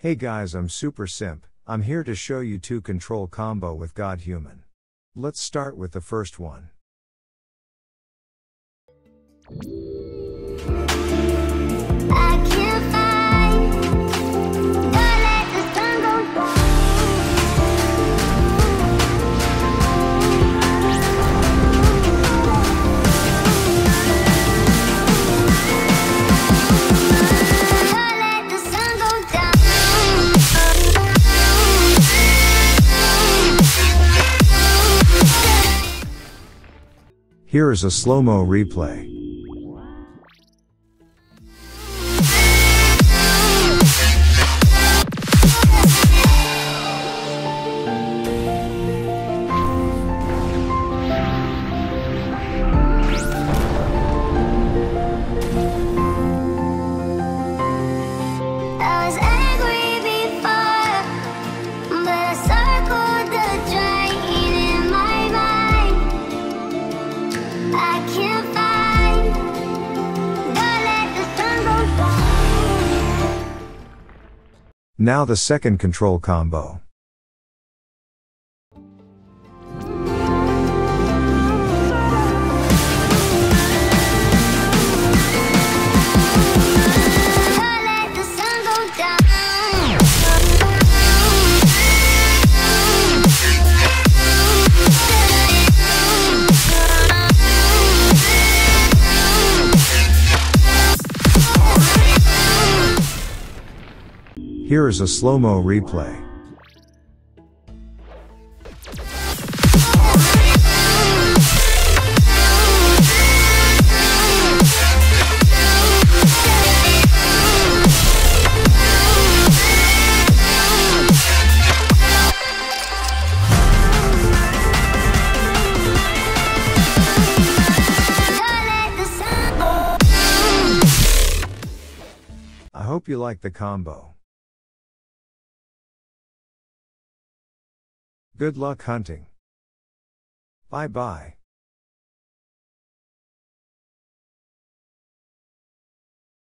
Hey guys, I'm Super Simp. I'm here to show you two control combo with God Human. Let's start with the first one. I can't find, don't let the sun go down. Don't let the sun go down. Here is a slow-mo replay. I was angry before, but I circled the drain in my mind. I can't find, don't let the sun go down. Now the second control combo. Don't let the sun go down. Here is a slow-mo replay. Don't let the sun go. I hope you like the combo. Good luck hunting. Bye bye.